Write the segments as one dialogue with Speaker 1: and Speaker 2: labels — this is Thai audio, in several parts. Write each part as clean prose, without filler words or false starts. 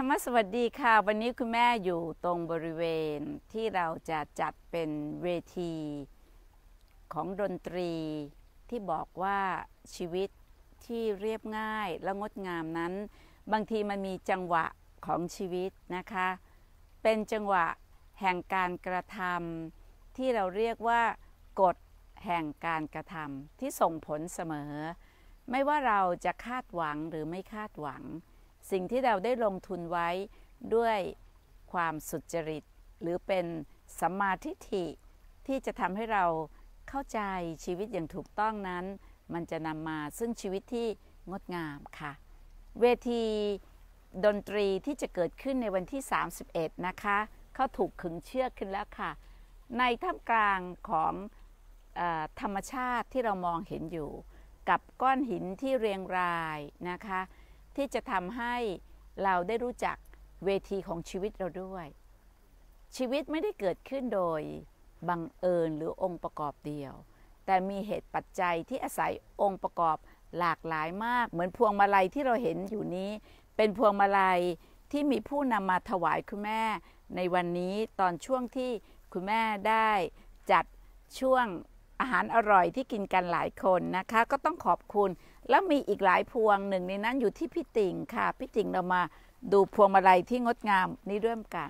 Speaker 1: รรมสวัสดีค่ะวันนี้คุณแม่อยู่ตรงบริเวณที่เราจะจัดเป็นเวทีของดนตรีที่บอกว่าชีวิตที่เรียบง่ายและงดงามนั้นบางทีมันมีจังหวะของชีวิตนะคะเป็นจังหวะแห่งการกระทำที่เราเรียกว่ากฎแห่งการกระทำที่ส่งผลเสมอไม่ว่าเราจะคาดหวังหรือไม่คาดหวังสิ่งที่เราได้ลงทุนไว้ด้วยความสุจริตหรือเป็นสัมมาทิฏฐิที่จะทำให้เราเข้าใจชีวิตอย่างถูกต้องนั้นมันจะนำมาซึ่งชีวิตที่งดงามค่ะเวทีดนตรีที่จะเกิดขึ้นในวันที่31นะคะเขาถูกขึงเชือกขึ้นแล้วค่ะในท่ามกลางของธรรมชาติที่เรามองเห็นอยู่กับก้อนหินที่เรียงรายนะคะที่จะทำให้เราได้รู้จักเวทีของชีวิตเราด้วยชีวิตไม่ได้เกิดขึ้นโดยบังเอิญหรือองค์ประกอบเดียวแต่มีเหตุปัจจัยที่อาศัยองค์ประกอบหลากหลายมากเหมือนพวงมาลัยที่เราเห็นอยู่นี้เป็นพวงมาลัยที่มีผู้นำมาถวายคุณแม่ในวันนี้ตอนช่วงที่คุณแม่ได้จัดช่วงอาหารอร่อยที่กินกันหลายคนนะคะก็ต้องขอบคุณแล้วมีอีกหลายพวงหนึ่งในนั้นอยู่ที่พี่ติ่งค่ะพี่ติ่งเรามาดูพวงมาลัยที่งดงามนี้ร่วมกัน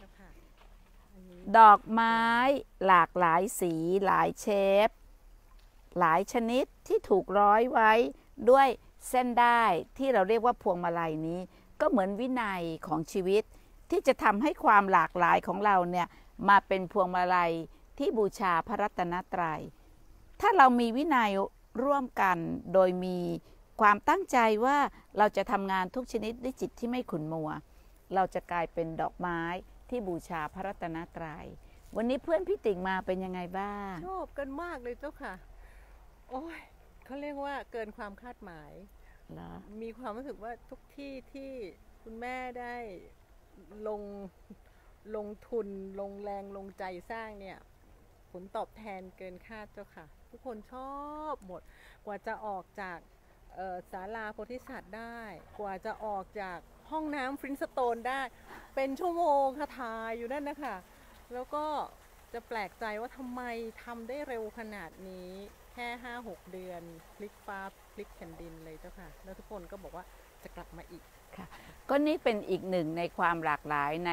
Speaker 1: ดอกไม้หลากหลายสีหลายเชฟหลายชนิดที่ถูกร้อยไว้ด้วยเส้นได้ที่เราเรียกว่าพวงมาลัยนี้ก็เหมือนวินัยของชีวิตที่จะทำให้ความหลากหลายของเราเนี่ยมาเป็นพวงมาลัยที่บูชาพระรัตนตรัยถ้าเรามีวินัยร่วมกันโดยมีความตั้งใจว่าเราจะทำงานทุกชนิดด้วยจิตที่ไม่ขุ่นมัวเราจะกลายเป็นดอกไม้ที่บูชาพระรัตนตรัยวันนี้เพื่อนพี่ติ่งมาเป็นยังไงบ้าง
Speaker 2: ชอบกันมากเลยเจ้าค่ะโอ้ยเขาเรียกว่าเกินความคาดหมายมีความรู้สึกว่าทุกที่ที่คุณแม่ได้ลงทุนลงแรงลงใจสร้างเนี่ยผลตอบแทนเกินคาดเจ้าค่ะทุกคนชอบหมดกว่าจะออกจากศาลาโพธิสัตว์ได้กว่าจะออกจากห้องน้ำฟรินสโตนได้เป็นชั่วโมงค่ะถ่ายอยู่นั่นนะคะแล้วก็จะแปลกใจว่าทำไมทำได้เร็วขนาดนี้แค่ 5-6 เดือนพลิกฟ้าพลิกแผ่นดินเลยเจ้าค่ะแล้วทุกคนก็บอกว่าจะกลับมาอีก
Speaker 1: ค่ะก็นี่เป็นอีกหนึ่งในความหลากหลายใน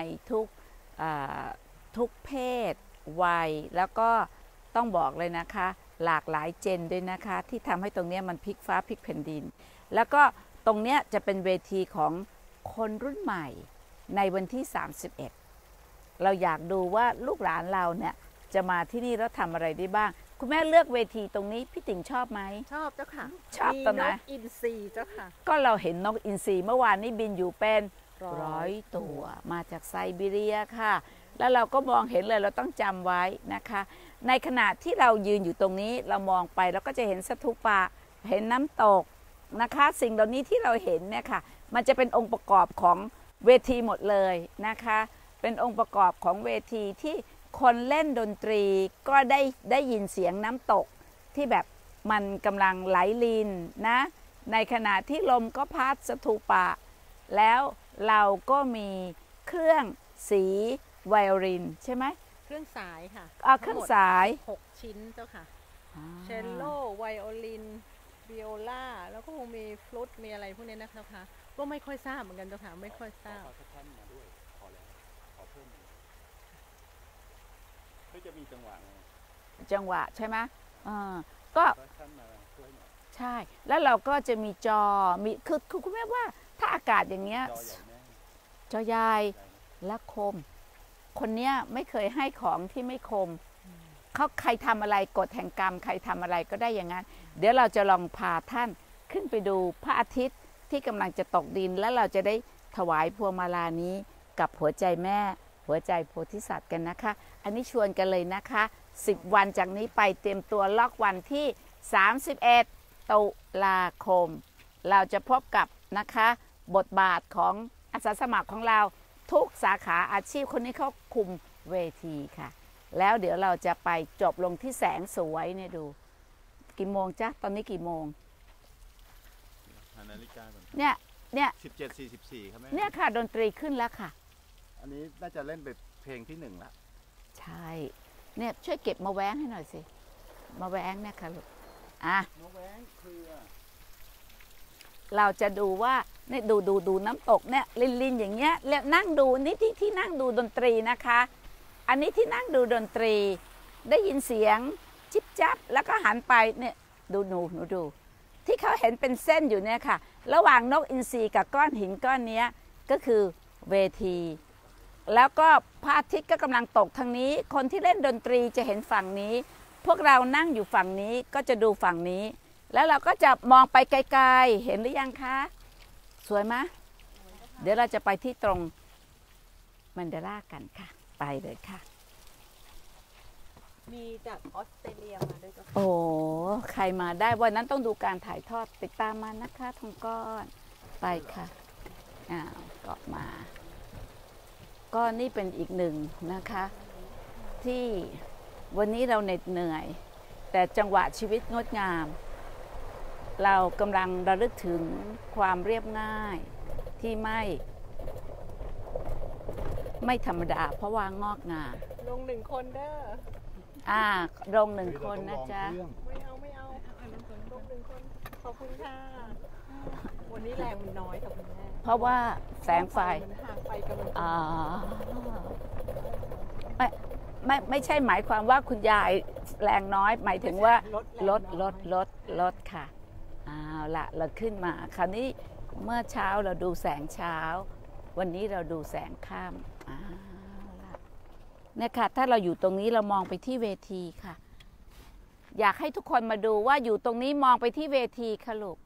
Speaker 1: ทุกเพศวัยแล้วก็ต้องบอกเลยนะคะหลากหลายเจนด้วยนะคะที่ทำให้ตรงนี้มันพลิกฟ้าพลิกแผ่นดินแล้วก็ตรงนี้จะเป็นเวทีของคนรุ่นใหม่ในวันที่31เราอยากดูว่าลูกหลานเราเนี่ยจะมาที่นี่แล้วทำอะไรได้บ้างคุณแม่เลือกเวทีตรงนี้พี่ติ่งชอบไหม
Speaker 2: ชอบเจ้าค่ะ
Speaker 1: ชอบตรงไหน
Speaker 2: นกอินทรีเจ้าค่ะ
Speaker 1: ก็เราเห็นนกอินทรีเมื่อวานนี้บินอยู่เป็น100 ตัวมาจากไซบีเรียค่ะแล้วเราก็มองเห็นเลยเราต้องจำไว้นะคะในขณะที่เรายืนอยู่ตรงนี้เรามองไปเราก็จะเห็นสถูปะเห็นน้ำตกนะคะสิ่งเหล่านี้ที่เราเห็นเนี่ยค่ะมันจะเป็นองค์ประกอบของเวทีหมดเลยนะคะเป็นองค์ประกอบของเวทีที่คนเล่นดนตรีก็ได้ยินเสียงน้ำตกที่แบบมันกำลังไหลลินนะในขณะที่ลมก็พัดสถูปะแล้วเราก็มีเครื่องสีไวโอลินใช่ไหม
Speaker 2: เครื่องสายค่ะ
Speaker 1: เครื่องสาย
Speaker 2: 6 ชิ้นเจ้าค่ะเชลโลไวโอลินวิโอลาแล้วก็คงมีฟลุตมีอะไรพวกนี้นะคะก็ไม่ค่อยทราบเหมือนกันเจ้าค่ะไม่ค่อยทราบ
Speaker 3: จะมีจังห
Speaker 1: วะใช่ไหมก็ใช่แล้วเราก็จะมีจอมีคือคุณแม่ว่าถ้าอากาศอย่างเงี้ยจอใหญ่และคมคนเนี้ยไม่เคยให้ของที่ไม่คมเขาใครทำอะไรกฎแห่งกรรมใครทำอะไรก็ได้อย่างนั้นเดี๋ยวเราจะลองพาท่านขึ้นไปดูพระอาทิตย์ที่กำลังจะตกดินแล้วเราจะได้ถวายพวงมาลานี้กับหัวใจแม่หัวใจโพธิสัตว์กันนะคะอันนี้ชวนกันเลยนะคะ10 วันจากนี้ไปเตรียมตัวล็อกวันที่31 ตุลาคมเราจะพบกับนะคะบทบาทของอาสาสมัครของเราทุกสาขาอาชีพคนนี้เขาคุมเวทีค่ะแล้วเดี๋ยวเราจะไปจบลงที่แสงสวยเนี่ยดูกี่โมงจ๊ะตอนนี้กี่โมง
Speaker 3: นาฬิกา
Speaker 1: เนี่ยเนี่ย
Speaker 3: 17:44ครับแม่
Speaker 1: เนี่ยค่ะดนตรีขึ้นแล้วค่ะ
Speaker 3: อันนี้น่าจะเล่นเป็นเพลงที่1ละ
Speaker 1: ใช่เนี่ยช่วยเก็บมาแว้งให้หน่อยสิมาแว้งเนี่ยค่ะลูกอ่ะ
Speaker 3: น้องแหวงเครือ
Speaker 1: เราจะดูว่าเนี่ยดูน้ำตกเนี่ยลินอย่างเงี้ยแล้วนั่งดูนี่ที่นั่งดูดนตรีนะคะ อันนี้ที่นั่งดูดนตรีได้ยินเสียงจิบจับแล้วก็หันไปเนี่ยดูหนูดูที่เขาเห็นเป็นเส้นอยู่เนี่ยค่ะระหว่างนกอินทรีกับก้อนหินก้อนนี้ก็คือเวที แล้วก็พระอาทิตย์ก็กำลังตกทางนี้คนที่เล่นดนตรีจะเห็นฝั่งนี้ พวกเรานั่งอยู่ฝั่งนี้ก็จะดูฝั่งนี้ แล้วเราก็จะมองไปไกลๆเห็นหรือยังคะสวยไหมเดี๋ยวเราจะไปที่ตรงมันเดล่ากันค่ะไปเลยค่ะ
Speaker 2: มีจากออสเตรเลียมาด้วยเจ้าค่ะ
Speaker 1: โอ้ใครมาได้วันนั้นต้องดูการถ่ายทอดติดตามมานะคะทองก้อนไปค่ะเกาะมาก็นี่เป็นอีกหนึ่งนะคะ ที่วันนี้เราเหน็ดเหนื่อย แต่จังหวะชีวิตงดงาม เรากำลังระลึกถึงความเรียบง่ายที่ไม่ธรรมดาเพราะว่างอกงาม
Speaker 2: ลง1 คนเด้อ
Speaker 1: ลง1 คนนะจ๊ะ
Speaker 2: ไม่เอาลง1 คนขอบคุณค่ะวันนี้แรงมันน้อยค่ะคุณแม่
Speaker 1: เพราะว่าแสงไฟ
Speaker 2: มันห่างไปกำลังจะ
Speaker 1: ไม่ใช่หมายความว่าคุณยายแรงน้อย หมายถึงว่าลดค่ะเอาละเราขึ้นมาคราวนี้เมื่อเช้าเราดูแสงเช้า วันนี้เราดูแสงค่ำเอาละเนี่ยค่ะถ้าเราอยู่ตรงนี้เรามองไปที่เวทีค่ะ อยากให้ทุกคนมาดูว่าอยู่ตรงนี้มองไปที่เวทีค่ะลูก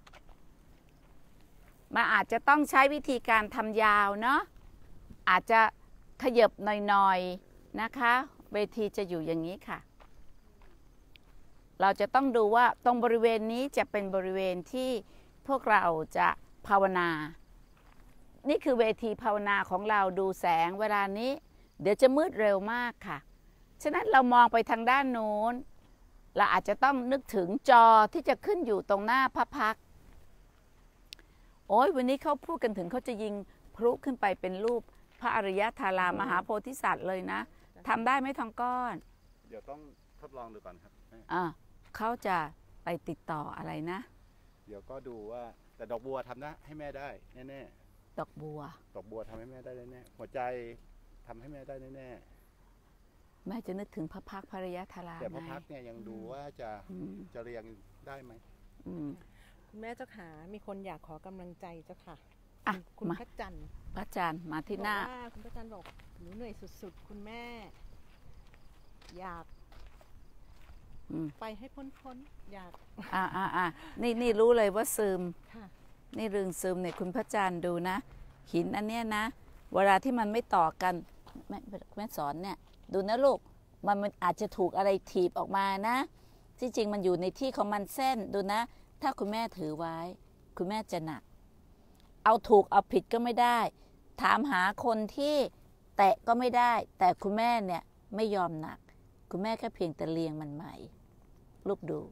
Speaker 1: มาอาจจะต้องใช้วิธีการทำยาวเนาะอาจจะขยับหน่อยๆนะคะเวทีจะอยู่อย่างนี้ค่ะ เราจะต้องดูว่าตรงบริเวณนี้จะเป็นบริเวณที่พวกเราจะภาวนา นี่คือเวทีภาวนาของเราดูแสงเวลานี้เดี๋ยวจะมืดเร็วมากค่ะฉะนั้นเรามองไปทางด้านโน้นเราอาจจะต้องนึกถึงจอที่จะขึ้นอยู่ตรงหน้าพระพักตร์โอ้ยวันนี้เขาพูดกันถึงเขาจะยิงพลุขึ้นไปเป็นรูปพระอริยธารามหาโพธิสัตว์เลยนะทำได้ไหมทองก้อน
Speaker 3: เดี๋ยวต้องทดลองดูก่อนครับแม่
Speaker 1: เขาจะไปติดต่ออะไรนะ
Speaker 3: เดี๋ยวก็ดูว่าแต่ดอกบัวทำได้ให้แม่ได้แน่ๆ
Speaker 1: ดอกบัว
Speaker 3: ดอกบัวทำให้แม่ได้แน่ๆหัวใจทำให้แม่ได้แน่
Speaker 1: แม่จะนึกถึงพระพักตร์พระอริยธารา
Speaker 3: ๆแต่พระ
Speaker 1: ไง
Speaker 3: พักตร์เนี่ยยังดูว่าจะเรียงได้ไหม
Speaker 1: อืม
Speaker 2: คุณแม่เจ้าขามีคนอยากขอกำลังใจเจ้าค่ะ
Speaker 1: อ่ะ
Speaker 2: คุณ
Speaker 1: มา
Speaker 2: พระจันทร์
Speaker 1: พระอาจารย์มาที่หน้า
Speaker 2: บอกว่าคุณพระจันทร์บอกหนูเหนื่อยสุดๆ คุณแม่ อยาก
Speaker 1: อืม
Speaker 2: ไปให้พ้นๆอยาก
Speaker 1: นี่รู้เลยว่าซึม
Speaker 2: ค่ะ
Speaker 1: นี่รึงซึมเนี่ยคุณพระอาจารย์ดูนะ หินอันเนี้ยนะ เวลาที่มันไม่ต่อกันแม่สอนเนี่ย ดูนะลูกมันอาจจะถูกอะไรถีบออกมานะ ที่จริงมันอยู่ในที่ของมันเส้นดูนะ ถ้าคุณแม่ถือไว้ คุณแม่จะหนัก เอาถูกเอาผิดก็ไม่ได้ ถามหาคนที่แตะก็ไม่ได้ แต่คุณแม่เนี่ยไม่ยอมหนัก คุณแม่แค่เพียงแต่เลียงมันใหม่ลูกดู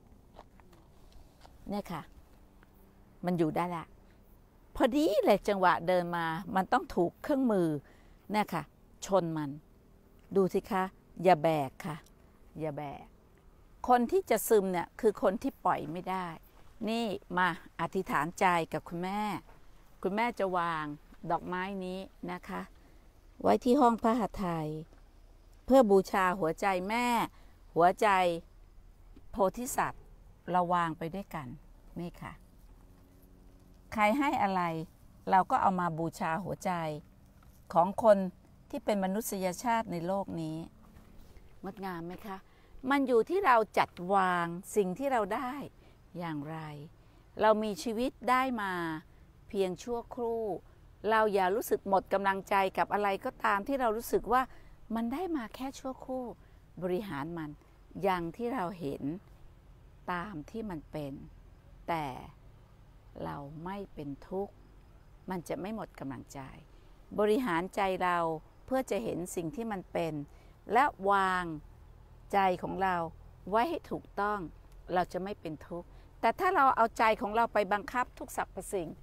Speaker 1: เนี่ยค่ะ มันอยู่ได้ละพอดีเลยจังหวะเดินมา มันต้องถูกเครื่องมือเนี่ยค่ะ ชนมัน ดูสิคะ อย่าแบกค่ะ อย่าแบก คนที่จะซึมเนี่ยคือคนที่ปล่อยไม่ได้ นี่มาอธิษฐานใจกับคุณแม่ คุณแม่จะวางดอกไม้นี้นะคะ ไว้ที่ห้องพระหทัยเพื่อบูชาหัวใจแม่ หัวใจโพธิสัตว์เราวางไปด้วยกันนี่ค่ะ ใครให้อะไรเราก็เอามาบูชาหัวใจของคนที่เป็นมนุษยชาติในโลกนี้งดงามไหมคะ มันอยู่ที่เราจัดวางสิ่งที่เราได้อย่างไร เรามีชีวิตได้มาเพียงชั่วครู่ เราอย่ารู้สึกหมดกำลังใจกับอะไรก็ตามที่เรารู้สึกว่ามันได้มาแค่ชั่วครู่บริหารมันอย่างที่เราเห็นตามที่มันเป็น แต่เราไม่เป็นทุกข์มันจะไม่หมดกำลังใจ บริหารใจเราเพื่อจะเห็นสิ่งที่มันเป็น และวางใจของเราไว้ให้ถูกต้องเราจะไม่เป็นทุกข์แต่ถ้าเราเอาใจของเราไปบังคับทุกสรรพสิ่ง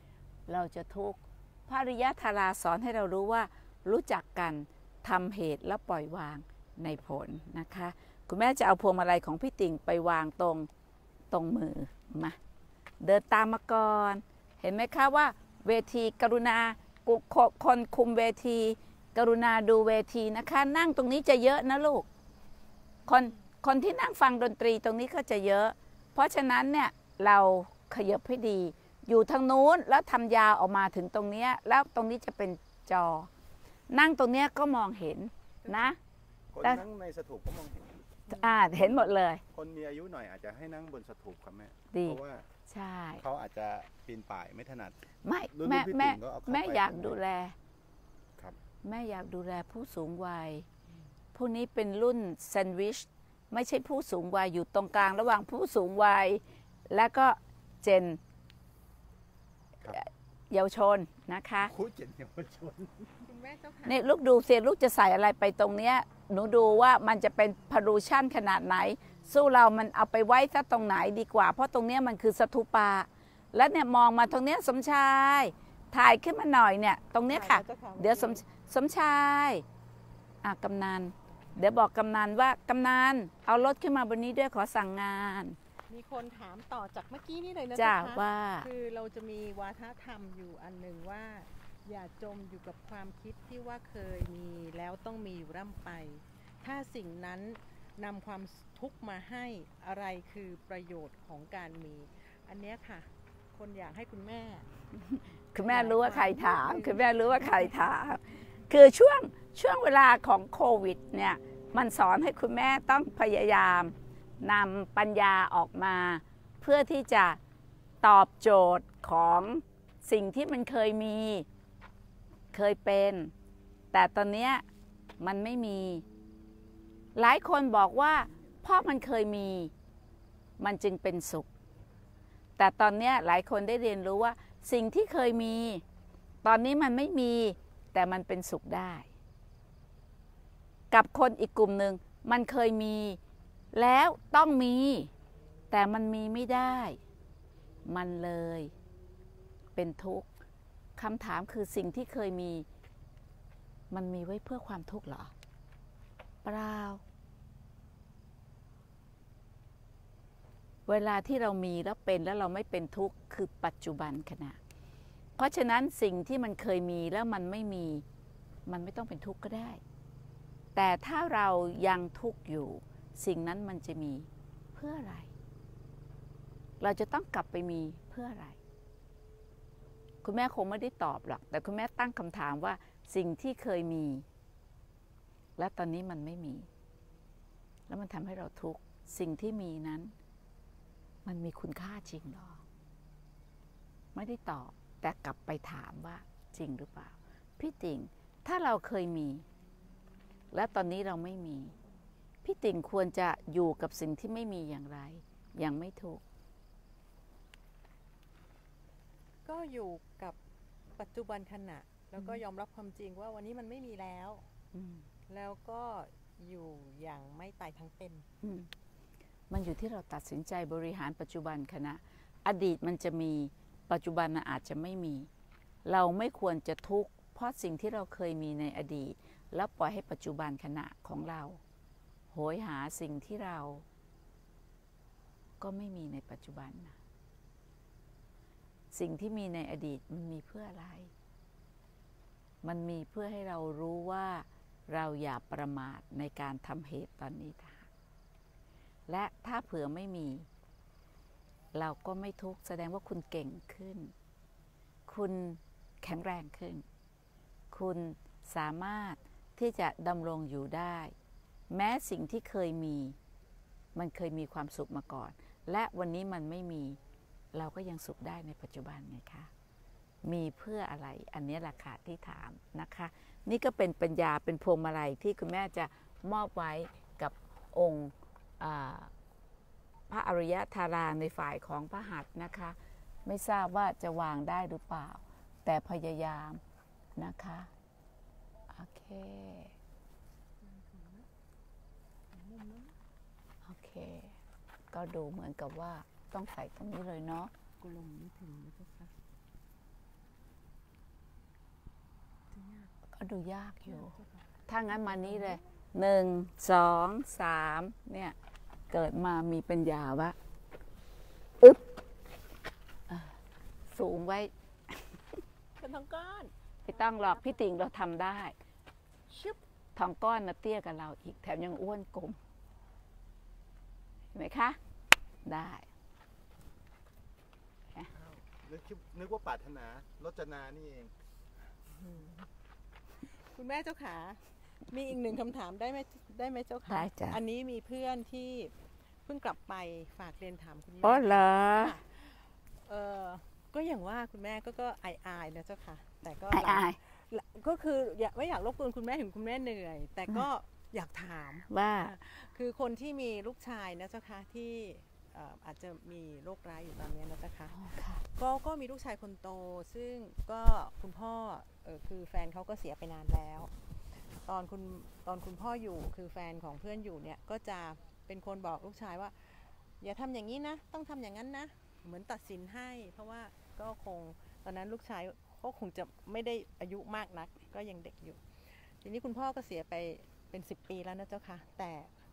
Speaker 1: เราจะทุกข์พระอริยธาราสอนให้เรารู้ว่ารู้จักกันทำเหตุและปล่อยวางในผลนะคะคุณแม่จะเอาพวงมาลัยของพี่ติ่งไปวางตรงมือมาเดินตามมาก่อนเห็นไหมคะว่าเวทีกรุณาคนคุมเวทีกรุณาดูเวทีนะคะนั่งตรงนี้จะเยอะนะลูกคนที่นั่งฟังดนตรีตรงนี้ก็จะเยอะเพราะฉะนั้นเนี่ยเราขยับให้ดีอยู่ทางนู้นแล้วทำยาวออกมาถึงตรงนี้แล้วตรงนี้จะเป็นจอนั่งตรงนี้ก็มองเห็นนะ
Speaker 3: คนนั่งในสถูปก็มองเห็น
Speaker 1: เห็นหมดเลย
Speaker 3: คนมีอายุหน่อยอาจจะให้นั่งบนสถูปครับแม่เพราะว่า
Speaker 1: ใช่
Speaker 3: เขาอาจจะปีนป่ายไม่ถนัด
Speaker 1: ไม่แม่อยากดูแล
Speaker 3: ครับ
Speaker 1: แม่อยากดูแลผู้สูงวัยผู้นี้เป็นรุ่นแซนด์วิชไม่ใช่ผู้สูงวัยอยู่ตรงกลางระหว่างผู้สูงวัยและก็เจนเยาวชนนะคะ
Speaker 3: คู่เจนเยาวชน
Speaker 1: นี่ลูกดูเสียลูกจะใส่อะไรไปตรงเนี้ยหนูดูว่ามันจะเป็นพารูชั่นขนาดไหนสู้เรามันเอาไปไว้ซะตรงไหนดีกว่าเพราะตรงเนี้ยมันคือสถูปาแล้วเนี่ยมองมาตรงเนี้ยสมชายถ่ายขึ้นมาหน่อยเนี่ยตรงเนี้ยค่ะเดี๋ยวสมชายกำนันเดี๋ยวบอกกำนันว่ากำนันเอารถขึ้นมาบนนี้ด้วยขอสั่งงาน
Speaker 2: มีคนถามต่อจากเมื่อกี้นี่เลยนะ
Speaker 1: จ๊ะว่า
Speaker 2: คือเราจะมีวาทธรรมอยู่อันหนึ่งว่าอย่าจมอยู่กับความคิดที่ว่าเคยมีแล้วต้องมีอยู่ร่ำไปถ้าสิ่งนั้นนำความทุกข์มาให้อะไรคือประโยชน์ของการมีอันนี้ค่ะคนอยากให้คุณแม่
Speaker 1: รู้ว่าใครถามคุณแม่รู้ว่าใครถามคือช่วงเวลาของโควิดเนี่ยมันสอนให้คุณแม่ต้องพยายามนำปัญญาออกมาเพื่อที่จะตอบโจทย์ของสิ่งที่มันเคยมีเคยเป็นแต่ตอนนี้มันไม่มีหลายคนบอกว่าเพราะมันเคยมีมันจึงเป็นสุขแต่ตอนนี้หลายคนได้เรียนรู้ว่าสิ่งที่เคยมีตอนนี้มันไม่มีแต่มันเป็นสุขได้กับคนอีกกลุ่มหนึ่งมันเคยมีแล้วต้องมีแต่มันมีไม่ได้มันเลยเป็นทุกข์คำถามคือสิ่งที่เคยมีมันมีไว้เพื่อความทุกข์เหรอเปล่าเวลาที่เรามีแล้วเป็นแล้วเราไม่เป็นทุกข์คือปัจจุบันขณะเพราะฉะนั้นสิ่งที่มันเคยมีแล้วมันไม่มีมันไม่ต้องเป็นทุกข์ก็ได้แต่ถ้าเรายังทุกข์อยู่สิ่งนั้นมันจะมีเพื่ออะไรเราจะต้องกลับไปมีเพื่ออะไรคุณแม่คงไม่ได้ตอบหรอกแต่คุณแม่ตั้งคำถามว่าสิ่งที่เคยมีและตอนนี้มันไม่มีแล้วมันทำให้เราทุกข์สิ่งที่มีนั้นมันมีคุณค่าจริงหรอไม่ได้ตอบแต่กลับไปถามว่าจริงหรือเปล่าพี่ติ่งถ้าเราเคยมีและตอนนี้เราไม่มีพี่ติ่งควรจะอยู่กับสิ่งที่ไม่มีอย่างไรยังไม่ทุกข์
Speaker 2: ก็อยู่กับปัจจุบันขณะแล้วก็ยอมรับความจริงว่าวันนี้มันไม่มีแล้วแล้วก็อยู่อย่างไม่ตายทั้งเป็น
Speaker 1: มันอยู่ที่เราตัดสินใจบริหารปัจจุบันขณะอดีตมันจะมีปัจจุบันอาจจะไม่มีเราไม่ควรจะทุกข์เพราะสิ่งที่เราเคยมีในอดีตแล้วปล่อยให้ปัจจุบันขณะของเราโหยหาสิ่งที่เราก็ไม่มีในปัจจุบันนะสิ่งที่มีในอดีตมันมีเพื่ออะไรมันมีเพื่อให้เรารู้ว่าเราอย่าประมาทในการทำเหตุตอนนี้และถ้าเผื่อไม่มีเราก็ไม่ทุกข์แสดงว่าคุณเก่งขึ้นคุณแข็งแรงขึ้นคุณสามารถที่จะดำรงอยู่ได้แม้สิ่งที่เคยมีมันเคยมีความสุขมาก่อนและวันนี้มันไม่มีเราก็ยังสุขได้ในปัจจุบันไงคะมีเพื่ออะไรอันนี้แหละค่ะที่ถามนะคะนี่ก็เป็นปัญญาเป็นพวงมาลัยที่คุณแม่จะมอบไว้กับองค์พระอริยธาราในฝ่ายของพระหัตถ์นะคะไม่ทราบว่าจะวางได้หรือเปล่าแต่พยายามนะคะโอเคก็ดูเหมือนกับว่าต้องใส่ตรงนี้เลยเนาะ
Speaker 2: กลมไม่ถึงนะคะ
Speaker 1: ดูยากอยู่ถ้างั้นมานี้เลย1 2 3เนี่ยเกิดมามีปัญญาว่าอึ๊บสูงไว้
Speaker 2: เป็นทั้งก้อน
Speaker 1: ไม่ต้องหรอกพี่ติ่งเราทำได้
Speaker 2: ชึบ
Speaker 1: ทองก้อนนะเตี้ยกับเราอีกแถมยังอ้วนกลมเห็นไหมคะ ได้
Speaker 3: นึกว่าปรารถนารจนานี่เอง
Speaker 2: คุณแม่เจ้าขามีอีกหนึ่งคำถามได้ไหมเจ้าค่ะ
Speaker 1: ได้จ้ะ
Speaker 2: อันนี้มีเพื่อนที่เพิ่งกลับไปฝากเรียนถามคุณแม่
Speaker 1: อ๋อเหรอ
Speaker 2: ก็อย่างว่าคุณแม่ก็อายนะเจ้าค่ะ แต่ก็
Speaker 1: อาย
Speaker 2: ก็คือไม่อยากรบกวนคุณแม่ถึงคุณแม่เหนื่อย แต่ก็อยากถาม
Speaker 1: ว่า
Speaker 2: คือคนที่มีลูกชายนะเจ้าค่ะที่อาจจะมีโรคร้ายอยู่ตอนนี้นะเจ้าค่ะก็มีลูกชายคนโต ซึ่งก็คุณพ่อคือแฟนเขาก็เสียไปนานแล้ว ตอนคุณพ่ออยู่คือแฟนของเพื่อนอยู่เนี่ยก็จะเป็นคนบอกลูกชายว่าอย่าทำอย่างนี้นะต้องทำอย่างนั้นนะเหมือนตัดสินให้ เพราะว่าก็คงตอนนั้นลูกชายก็คงจะไม่ได้อายุมากนักก็ยังเด็กอยู่ทีนี้คุณพ่อก็เสียไปเป็น10 ปีแล้วนะเจ้าค่ะแต่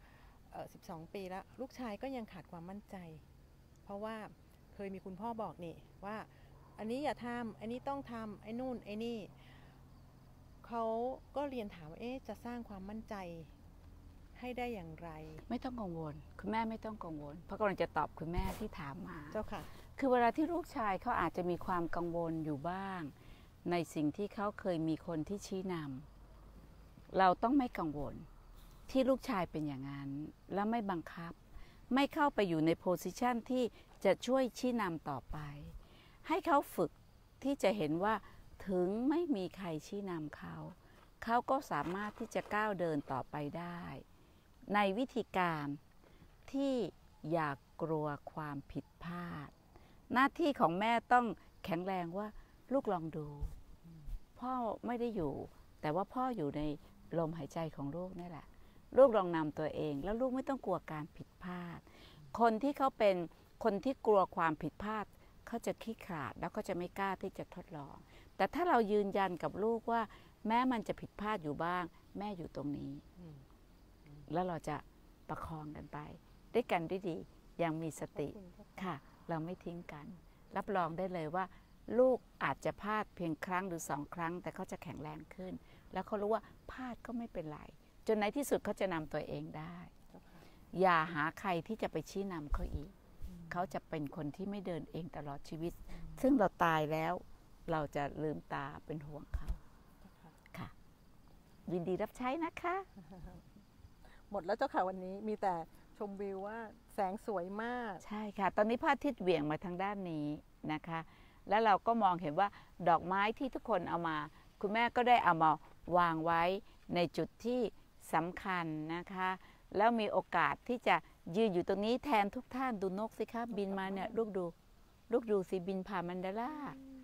Speaker 2: 12 ปีแล้วลูกชายก็ยังขาดความมั่นใจ เพราะว่าเคยมีคุณพ่อบอกนี่ว่าอันนี้อย่าทำอันนี้ต้องทำไอ้นู่นไอ้นี่เขาก็เรียนถามว่าจะสร้างความมั่นใจให้ได้อย่างไร
Speaker 1: ไม่ต้องกังวลคุณแม่ไม่ต้องกังวลเพราะกำลังจะตอบคุณแม่ที่ถามมา
Speaker 2: เจ้าค่ะ
Speaker 1: คือเวลาที่ลูกชายเขาอาจจะมีความกังวลอยู่บ้าง ในสิ่งที่เขาเคยมีคนที่ชี้นำเราต้องไม่กังวลที่ลูกชายเป็นอย่างนั้นและไม่บังคับ ไม่เข้าไปอยู่ในโพสิชันที่จะช่วยชี้นำต่อไป ให้เขาฝึกที่จะเห็นว่าถึงไม่มีใครชี้นำเขาเขาก็สามารถที่จะก้าวเดินต่อไปได้ ในวิธีการที่อย่ากลัวความผิดพลาด หน้าที่ของแม่ต้องแข็งแรงว่าลูกลองดู พ่อไม่ได้อยู่ แต่ว่าพ่ออยู่ในลมหายใจของลูกนี่แหละลูกลองนำตัวเองแล้วลูกไม่ต้องกลัวการผิดพลาด คนที่เขาเป็นคนที่กลัวความผิดพลาดเขาจะขี้ขลาดแล้วก็จะไม่กล้าที่จะทดลอง แต่ถ้าเรายืนยันกับลูกว่าแม้มันจะผิดพลาดอยู่บ้างแม่อยู่ตรงนี้ แล้วเราจะประคองกันไปด้วยกันด้วยดียังมีสติค่ะเราไม่ทิ้งกัน รับรองได้เลยว่า ลูกอาจจะพลาดเพียงครั้งหรือ2 ครั้งแต่เขาจะแข็งแรงขึ้น แล้วเขารู้ว่าพลาดก็ไม่เป็นไรจนในที่สุดเขาจะนำตัวเองได้ อย่าหาใครที่จะไปชี้นำเขาอีกเขาจะเป็นคนที่ไม่เดินเองตลอดชีวิต ซึ่งเราตายแล้วเราจะลืมตาเป็นห่วงเขาค่ะยินดีรับใช้นะคะ
Speaker 2: หมดแล้วเจ้าค่ะวันนี้มีแต่ชมวิวว่าแสงสวยมาก
Speaker 1: ใช่ค่ะตอนนี้พระอาทิตย์เหวี่ยงมาทางด้านนี้นะคะแล้วเราก็มองเห็นว่าดอกไม้ที่ทุกคนเอามาคุณแม่ก็ได้เอามาวางไว้ในจุดที่สำคัญนะคะแล้วมีโอกาสที่จะยืนอยู่ตรงนี้แทนทุกท่านดูนกสิคะบินมาเนี่ยลูกดูสิบินผ่านมันดาล่า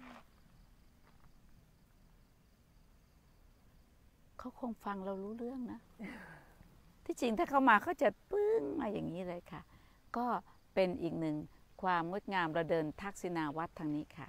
Speaker 1: เขาคงฟังเรารู้เรื่องนะ ที่จริงถ้าเขามาเขาจะปึ้งมาอย่างนี้เลยค่ะก็เป็นอีกหนึ่งความงดงามเราเดินทักษิณาวัดทางนี้ค่ะ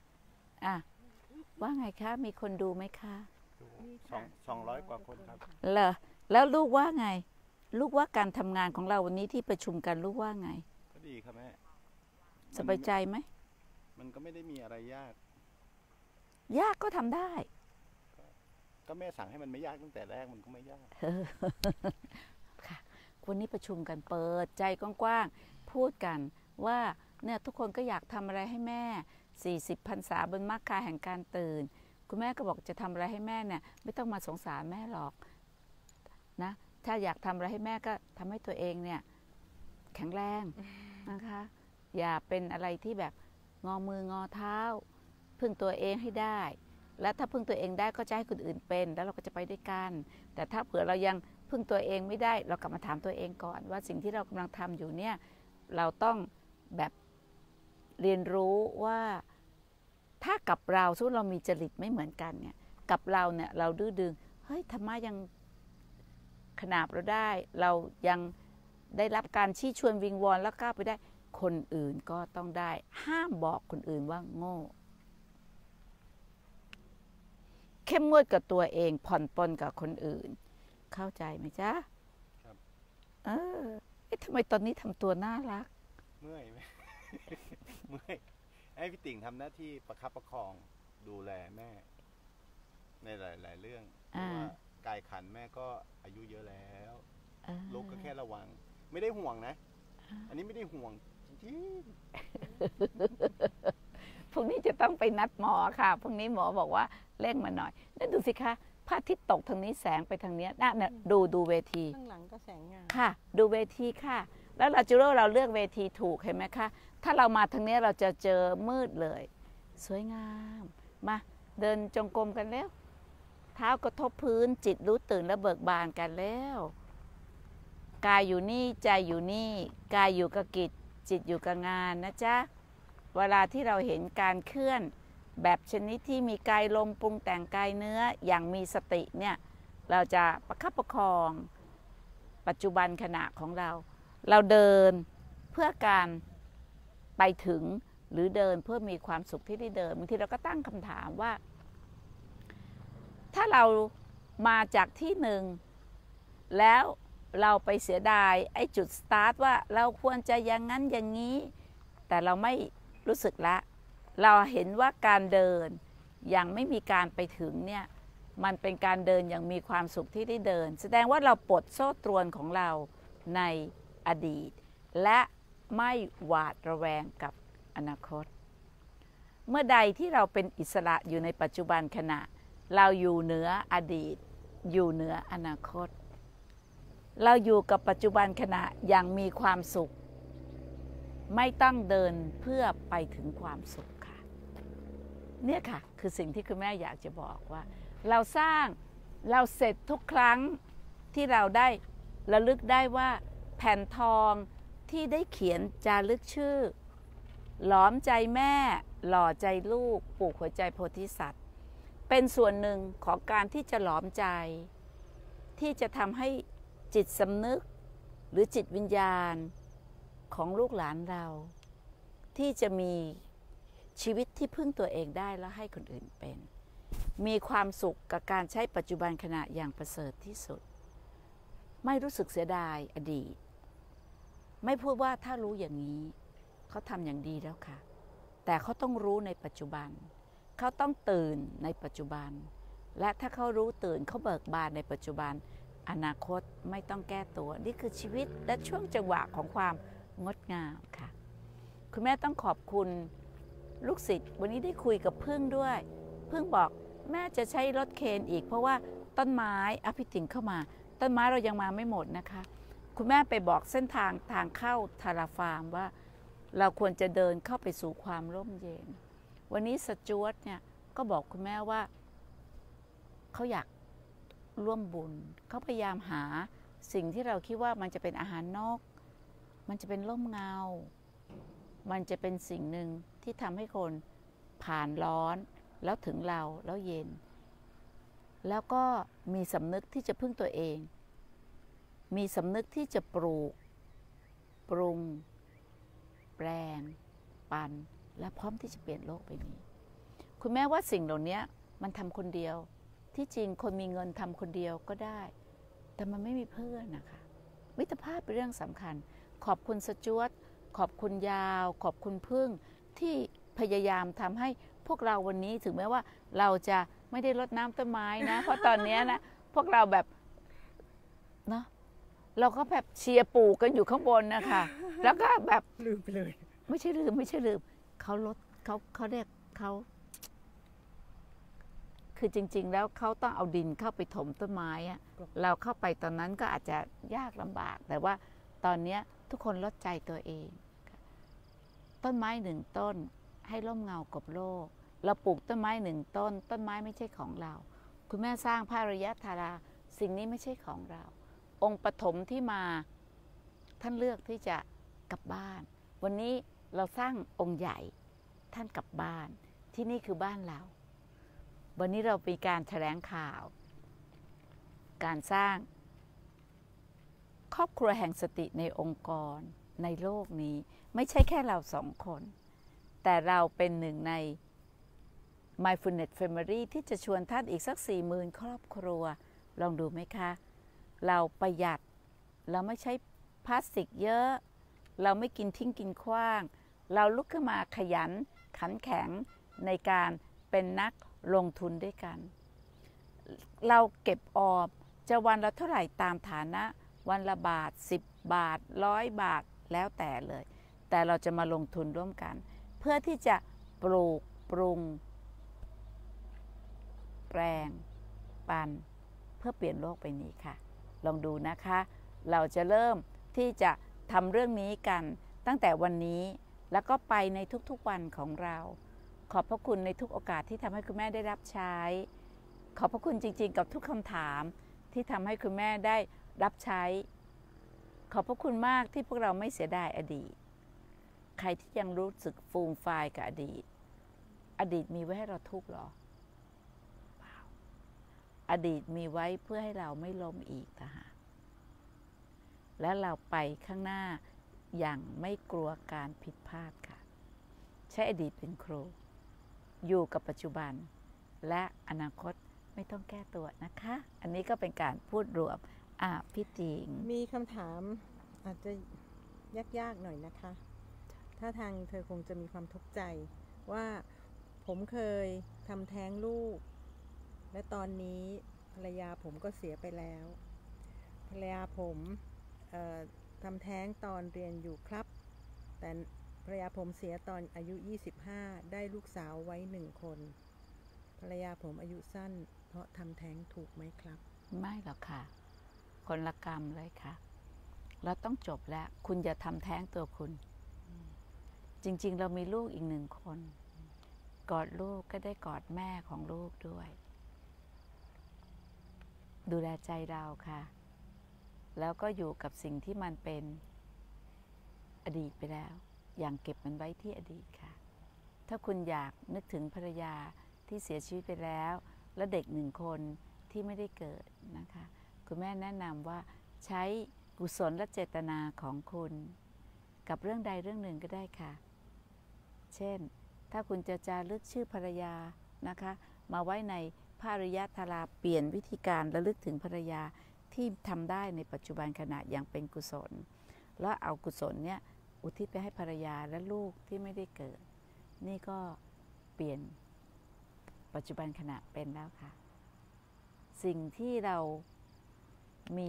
Speaker 1: ว่าไงคะมีคนดูไหมคะ
Speaker 3: 200 กว่าคนครับ
Speaker 1: เหรอแล้วลูกว่าไงลูกว่าการทำงานของเราวันนี้ที่ประชุมกันลูกว่าไง
Speaker 3: ก็ดีครับแม่
Speaker 1: สบายใจไหม
Speaker 3: มันก็ไม่ได้มีอะไรยาก
Speaker 1: ยากก็ทำได้
Speaker 3: ก็แม่สั่งให้มันไม่ยากตั้งแต่แรกมันก็ไม่ยาก
Speaker 1: ค่ะวันนี้ประชุมกันเปิดใจกว้างๆพูดกันว่าเนี่ยทุกคนก็อยากทำอะไรให้แม่40 พรรษาบนมรรคาแห่งการตื่นคุณแม่ก็บอกจะทำอะไรให้แม่เนี่ยไม่ต้องมาสงสารแม่หรอกนะถ้าอยากทำอะไรให้แม่ก็ทำให้ตัวเองเนี่ยแข็งแรงนะคะอย่าเป็นอะไรที่แบบงอมืองอเท้าพึ่งตัวเองให้ได้และถ้าพึ่งตัวเองได้ก็จะให้คนอื่นเป็นแล้วเราก็จะไปด้วยกันแต่ถ้าเผื่อเรายังพึ่งตัวเองไม่ได้เรากลับมาถามตัวเองก่อนว่าสิ่งที่เรากำลังทำอยู่เนี่ยเราต้องแบบเรียนรู้ว่าถ้ากับเราสมมุติเรามีจริตไม่เหมือนกันเนี่ยกับเราเนี่ยเราดื้อดึงเฮ้ยธรรมะยังขนาบเราได้เรายังได้รับการชี้ชวนวิงวอนแล้วก้าวไปได้คนอื่นก็ต้องได้ห้ามบอกคนอื่นว่าโง่เข้มงวดกับตัวเองผ่อนปลนกับคนอื่นเข้าใจไหมจ๊ะ
Speaker 3: ครับ
Speaker 1: ทำไมตอนนี้ทำตัวน่ารัก
Speaker 3: เมื่อยไหม เมื่อยให้พี่ติ่งทำหน้าที่ประคับประคองดูแลแม่ในหลายๆเรื่องเพราะว่ากายขันแม่ก็อายุเยอะแล้วลูกก็แค่ระวังไม่ได้ห่วงนะอันนี้ไม่ได้ห่วงจริง
Speaker 1: พรุ่งนี้จะต้องไปนัดหมอค่ะพรุ่งนี้หมอบอกว่าเร่งมาหน่อยนั่นดูสิคะพระอาทิตย์ตกทางนี้แสงไปทางนี้น่ะดูเวที
Speaker 2: ข้างหลังก็แสงงาม
Speaker 1: ค่ะดูเวทีค่ะแล้วเราจะรู้เราเลือกเวทีถูกเห็นไหมคะถ้าเรามาทางนี้เราจะเจอมืดเลยสวยงามมาเดินจงกรมกันแล้วเท้ากระทบพื้นจิตรู้ตื่นและเบิกบานกันแล้วกายอยู่นี่ใจอยู่นี่กายอยู่กับกิจจิตอยู่กับงานนะจ๊ะเวลาที่เราเห็นการเคลื่อนแบบชนิดที่มีกายลมปรุงแต่งกายเนื้ออย่างมีสติเนี่ยเราจะประคับประคองปัจจุบันขณะของเราเดินเพื่อการไปถึงหรือเดินเพื่อมีความสุขที่ได้เดินบางทีเราก็ตั้งคำถามว่าถ้าเรามาจากที่หนึ่งแล้วเราไปเสียดายไอ้จุดสตาร์ทว่าเราควรจะอย่างนั้นอย่างนี้แต่เราไม่รู้สึกละเราเห็นว่าการเดินอย่างไม่มีการไปถึงเนี่ยมันเป็นการเดินอย่างมีความสุขที่ได้เดินแสดงว่าเราปลดโซ่ตรวนของเราในอดีตและไม่หวาดระแวงกับอนาคตเมื่อใดที่เราเป็นอิสระอยู่ในปัจจุบันขณะเราอยู่เหนืออดีตอยู่เหนืออนาคตเราอยู่กับปัจจุบันขณะอย่างมีความสุขไม่ต้องเดินเพื่อไปถึงความสุขค่ะเนี่ยค่ะคือสิ่งที่คุณแม่อยากจะบอกว่าเราสร้างเราเสร็จทุกครั้งที่เราได้ระลึกได้ว่าแผ่นทองที่ได้เขียนจารึกชื่อหลอมใจแม่หล่อใจลูกปลูกหัวใจโพธิสัตว์เป็นส่วนหนึ่งของการที่จะหลอมใจที่จะทำให้จิตสำนึกหรือจิตวิญญาณของลูกหลานเราที่จะมีชีวิตที่พึ่งตัวเองได้แล้วให้คนอื่นเป็นมีความสุขกับการใช้ปัจจุบันขณะอย่างประเสริฐที่สุดไม่รู้สึกเสียดายอดีตไม่พูดว่าถ้ารู้อย่างนี้เขาทำอย่างดีแล้วค่ะแต่เขาต้องรู้ในปัจจุบันเขาต้องตื่นในปัจจุบันและถ้าเขารู้ตื่นเขาเบิกบานในปัจจุบันอนาคตไม่ต้องแก้ตัวนี่คือชีวิตและช่วงจังหวะของความงดงามค่ะคุณแม่ต้องขอบคุณลูกศิษย์วันนี้ได้คุยกับพึ่งด้วยพึ่งบอกแม่จะใช้รถเคนอีกเพราะว่าต้นไม้พี่ติ่งเข้ามาต้นไม้เรายังมาไม่หมดนะคะคุณแม่ไปบอกเส้นทางเข้าทาราฟาร์มว่าเราควรจะเดินเข้าไปสู่ความร่มเย็นวันนี้สจ๊วตเนี่ยก็บอกคุณแม่ว่าเขาอยากร่วมบุญเขาพยายามหาสิ่งที่เราคิดว่ามันจะเป็นอาหารนกมันจะเป็นร่มเงามันจะเป็นสิ่งหนึ่งที่ทำให้คนผ่านร้อนแล้วถึงเราแล้วเย็นแล้วก็มีสำนึกที่จะพึ่งตัวเองมีสำนึกที่จะปลูกปรุงแปลงปันและพร้อมที่จะเปลี่ยนโลกใบนี้คุณแม่ว่าสิ่งเหล่านี้มันทำคนเดียวที่จริงคนมีเงินทำคนเดียวก็ได้แต่มันไม่มีเพื่อนนะคะมิตรภาพเป็นเรื่องสำคัญขอบคุณสจ๊วตขอบคุณยาวขอบคุณพึ่งที่พยายามทำให้พวกเราวันนี้ถึงแม้ว่าเราจะไม่ได้รดน้ำต้นไม้นะเพราะตอนนี้นะพวกเราแบบเนาะเราก็แบบเชียร์ปลูกกันอยู่ข้างบนนะคะแล้วก็แบบ
Speaker 2: ลืมไปเลย
Speaker 1: ไม่ใช่ลืมเขาลดเขาเรียกเขาคือจริงๆแล้วเขาต้องเอาดินเข้าไปถมต้นไม้อะเราเข้าไปตอนนั้นก็อาจจะยากลำบากแต่ว่าตอนนี้ทุกคนลดใจตัวเองต้นไม้หนึ่งต้นให้ร่มเงากบโลกเราปลูกต้นไม้หนึ่งต้นต้นไม้ไม่ใช่ของเราคุณแม่สร้างพระอริยธาราสิ่งนี้ไม่ใช่ของเราองค์ปฐมที่มาท่านเลือกที่จะกลับบ้านวันนี้เราสร้างองค์ใหญ่ท่านกลับบ้านที่นี่คือบ้านเราวันนี้เรามีการแถลงข่าวการสร้างครอบครัวแห่งสติในองค์กรในโลกนี้ไม่ใช่แค่เราสองคนแต่เราเป็นหนึ่งใน Mindfulness Family ที่จะชวนท่านอีกสัก 40,000 ครอบครัวลองดูไหมคะ เราประหยัดเราไม่ใช้พลาสติกเยอะเราไม่กินทิ้งกินขว้างเราลุกขึ้นมาขยันขันแข็งในการเป็นนักลงทุนด้วยกันเราเก็บออมจะวันละเท่าไหร่ตามฐานะวันละบาท10 บาท100 บาทแล้วแต่เลยแต่เราจะมาลงทุนร่วมกันเพื่อที่จะปลูกปรุงแปลงปันเพื่อเปลี่ยนโลกใบนี้ค่ะลองดูนะคะเราจะเริ่มที่จะทำเรื่องนี้กันตั้งแต่วันนี้แล้วก็ไปในทุกๆวันของเราขอบพระคุณในทุกโอกาสที่ทำให้คุณแม่ได้รับใช้ขอบพระคุณจริงๆกับทุกคำถามที่ทำให้คุณแม่ได้รับใช้ขอบพระคุณมากที่พวกเราไม่เสียดายอดีตใครที่ยังรู้สึกฟูมฟายกับอดีตมีไว้ให้เราทุกข์หรอเปล่าอดีตมีไว้เพื่อให้เราไม่ล้มอีกนะคะและเราไปข้างหน้าอย่างไม่กลัวการผิดพลาดค่ะใช้อดีตเป็นครูอยู่กับปัจจุบันและอนาคตไม่ต้องแก้ตัวนะคะอันนี้ก็เป็นการพูดรวมพี่ติง
Speaker 2: มีคำถามอาจจะยากๆหน่อยนะคะถ้าทางเธอคงจะมีความทุกข์ใจว่าผมเคยทำแท้งลูกและตอนนี้ภรรยาผมก็เสียไปแล้วภรรยาผมทำแท้งตอนเรียนอยู่ครับแต่ภรรยาผมเสียตอนอายุ25ได้ลูกสาวไว้1 คนภรรยาผมอายุสั้นเพราะทำแท้งถูกไหมครับ
Speaker 1: ไม่หรอกค่ะคนละกรรมเลยค่ะเราต้องจบแล้วคุณอย่าทำแท้งตัวคุณจริงๆเรามีลูกอีก1 คนกอดลูกก็ได้กอดแม่ของลูกด้วยดูแลใจเราค่ะแล้วก็อยู่กับสิ่งที่มันเป็นอดีตไปแล้วอย่างเก็บมันไว้ที่อดีตค่ะถ้าคุณอยากนึกถึงภรรยาที่เสียชีวิตไปแล้วและเด็ก1 คนที่ไม่ได้เกิดนะคะคุณแม่แนะนำว่าใช้กุศลและเจตนาของคุณกับเรื่องใดเรื่องหนึ่งก็ได้ค่ะเช่นถ้าคุณจะจารึกชื่อภรรยานะคะมาไว้ในพระอริยธาราเปลี่ยนวิธีการระลึกถึงภรรยาที่ทำได้ในปัจจุบันขณะอย่างเป็นกุศลแล้วเอากุศลเนี่ยอุทิศไปให้ภรรยาและลูกที่ไม่ได้เกิดนี่ก็เปลี่ยนปัจจุบันขณะเป็นแล้วค่ะสิ่งที่เรามี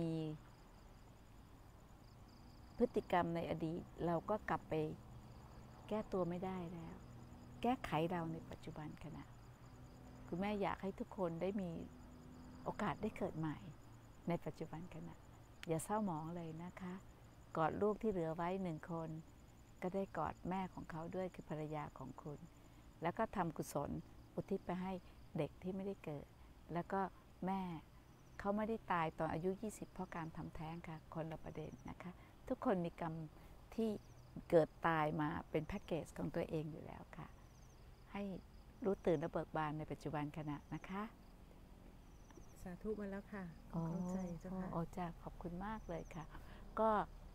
Speaker 1: พฤติกรรมในอดีตเราก็กลับไปแก้ตัวไม่ได้แล้วแก้ไขเราในปัจจุบันขณะคุณแม่อยากให้ทุกคนได้มีโอกาสได้เกิดใหม่ในปัจจุบันขณะอย่าเศร้าหมองเลยนะคะกอดลูกที่เหลือไว้1 คนก็ได้กอดแม่ของเขาด้วยคือภรรยาของคุณแล้วก็ทำกุศลอุทิศไปให้เด็กที่ไม่ได้เกิดแล้วก็แม่เขาไม่ได้ตายตอนอายุ20เพราะการทำแท้งค่ะคนละประเด็นนะคะทุกคนมีกรรมที่เกิดตายมาเป็นแพ็กเกจของตัวเองอยู่แล้วค่ะให้รู้ตื่นและเบิกบานในปัจจุบันขณะนะคะ
Speaker 2: สาธุมาแล้วค่ะเข้าใจเจ้าค่ะ
Speaker 1: จ้าขอบคุณมากเลยค่ะก็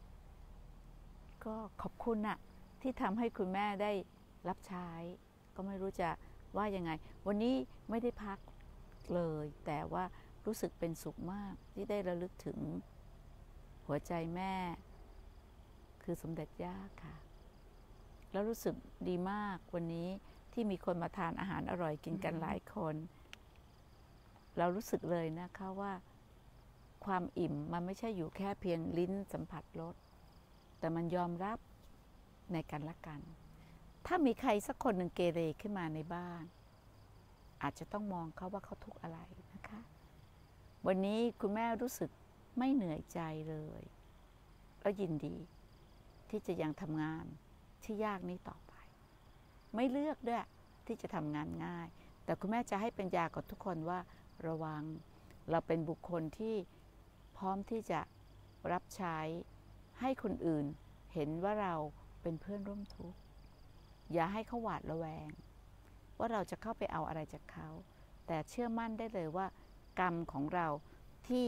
Speaker 1: ขอบคุณน่ะที่ทำให้คุณแม่ได้รับใช้ก็ไม่รู้จะว่ายังไงวันนี้ไม่ได้พักเลยแต่ว่ารู้สึกเป็นสุขมากที่ได้ระลึกถึงหัวใจแม่คือสมเด็จย่าค่ะแล้วรู้สึกดีมากวันนี้ที่มีคนมาทานอาหารอร่อยกินกันหลายคนเรารู้สึกเลยนะคะว่าความอิ่มมันไม่ใช่อยู่แค่เพียงลิ้นสัมผัสรสแต่มันยอมรับในกันและกันถ้ามีใครสักคนหนึ่งเกเรขึ้นมาในบ้านอาจจะต้องมองเขาว่าเขาทุกข์อะไรนะคะวันนี้คุณแม่รู้สึกไม่เหนื่อยใจเลยแล้วยินดีที่จะยังทำงานที่ยากนี้ต่อไปไม่เลือกด้วยที่จะทำงานง่ายแต่คุณแม่จะให้ปัญญากับทุกคนว่าระวังเราเป็นบุคคลที่พร้อมที่จะรับใช้ให้คนอื่นเห็นว่าเราเป็นเพื่อนร่วมทุกข์อย่าให้เขาหวาดระแวงว่าเราจะเข้าไปเอาอะไรจากเขาแต่เชื่อมั่นได้เลยว่ากรรมของเราที่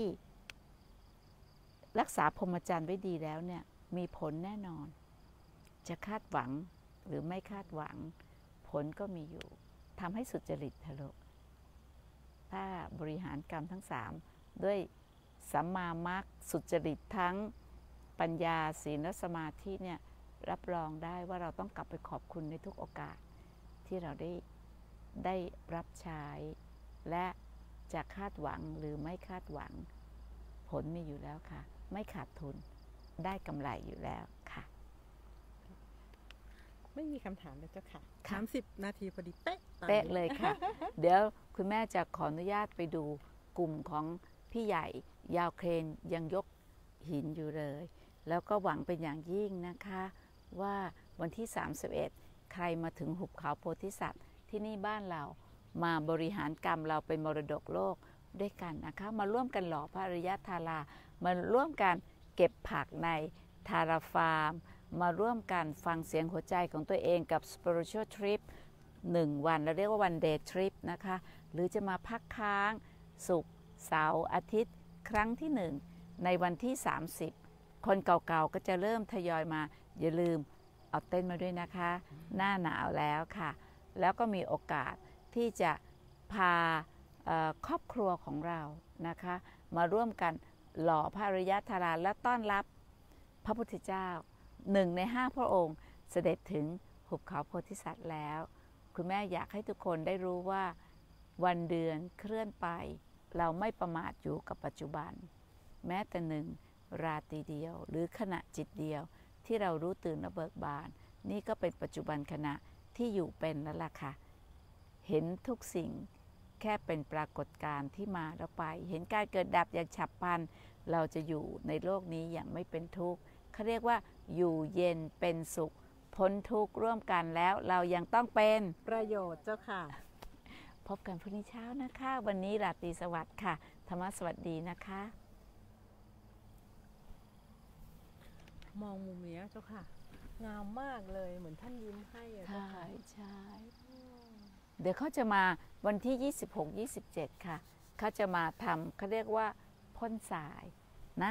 Speaker 1: รักษาพรหมจรรย์ไว้ดีแล้วเนี่ยมีผลแน่นอนจะคาดหวังหรือไม่คาดหวังผลก็มีอยู่ทำให้สุจริตเถอะลูกถ้าบริหารกรรมทั้ง3ด้วยสัมมามัคสุจริตทั้งปัญญาศีลและสมาธิเนี่ยรับรองได้ว่าเราต้องกลับไปขอบคุณในทุกโอกาสที่เราได้รับใช้และจะคาดหวังหรือไม่คาดหวังผลมีอยู่แล้วค่ะไม่ขาดทุนได้กำไรอยู่แล้วค่ะ
Speaker 2: ไม่มีคำถามเลยเจ้าค่ะ
Speaker 1: ค่ะ
Speaker 2: 30 นาทีพอดีเป๊ะตอนนี้
Speaker 1: เป๊ะเลยค่ะ เดี๋ยวคุณแม่จะขออนุญาตไปดูกลุ่มของพี่ใหญ่ยาวเครนยังยกหินอยู่เลย แล้วก็หวังเป็นอย่างยิ่งนะคะว่าวันที่ 31 ใครมาถึงหุบเขาโพธิสัตว์ที่นี่บ้านเรามาบริหารกรรมเราเป็นมรดกโลกด้วยกันนะคะมาร่วมกันหล่อพระอริยธารามาร่วมกันเก็บผักในทาราฟาร์มมาร่วมกันฟังเสียงหัวใจของตัวเองกับ spiritual trip 1 วันเราเรียกว่า one day trip นะคะหรือจะมาพักค้างศุกร์เสาร์อาทิตย์ครั้งที่ 1 ในวันที่ 30 คนเก่าๆก็จะเริ่มทยอยมาอย่าลืมเอาเต้นมาด้วยนะคะหน้าหนาวแล้วค่ะแล้วก็มีโอกาสที่จะพาครอบครัวของเรานะคะมาร่วมกันหล่อพระอริยธาราและต้อนรับพระพุทธเจ้า1 ใน 5 พระองค์เสด็จถึงหุบเขาโพธิสัตว์แล้วคุณแม่อยากให้ทุกคนได้รู้ว่าวันเดือนเคลื่อนไปเราไม่ประมาทอยู่กับปัจจุบันแม้แต่1 ราตรีเดียวหรือขณะจิตเดียวที่เรารู้ตื่นและเบิกบานนี่ก็เป็นปัจจุบันขณะที่อยู่เป็นแล้วล่ะค่ะเห็นทุกสิ่งแค่เป็นปรากฏการณ์ที่มาแล้วไปเห็นการเกิดดับอย่างฉับพลันเราจะอยู่ในโลกนี้อย่างไม่เป็นทุกข์เขาเรียกว่าอยู่เย็นเป็นสุขพ้นทุกข์ร่วมกันแล้วเรายังต้องเป็น
Speaker 2: ประโยชน์เจ้าค่ะ
Speaker 1: พบกันพรุ่งนี้เช้านะคะวันนี้ราตรีสวัสดิ์ค่ะธรรมะสวัสดีนะคะ
Speaker 2: มองมุมนี้เจ้าค่ะ งามมากเลยเหมือนท่านยิ้มให้อะเจ้า
Speaker 1: ใช่
Speaker 2: ค่ะ
Speaker 1: ใช่เดี๋ยวเขาจะมาวันที่ 26-27 ค่ะเขาจะมาทำเขาเรียกว่าพ่นสาย